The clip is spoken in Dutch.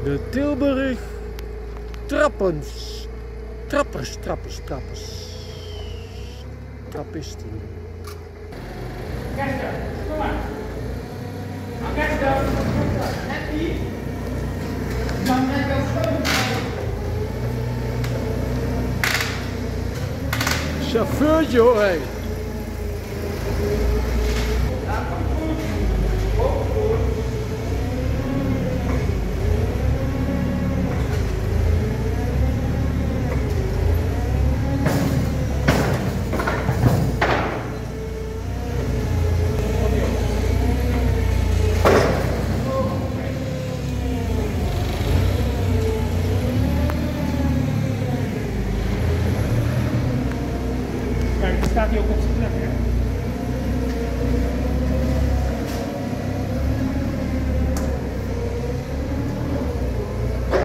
De Tilburg trappers. Trappisten. Rechter, kom maar. Rechter, happy. Dan ben ik ook zo. Chauffeurtje hoor, hé. Kijk, dan staat hij ook op zijn plek, hè?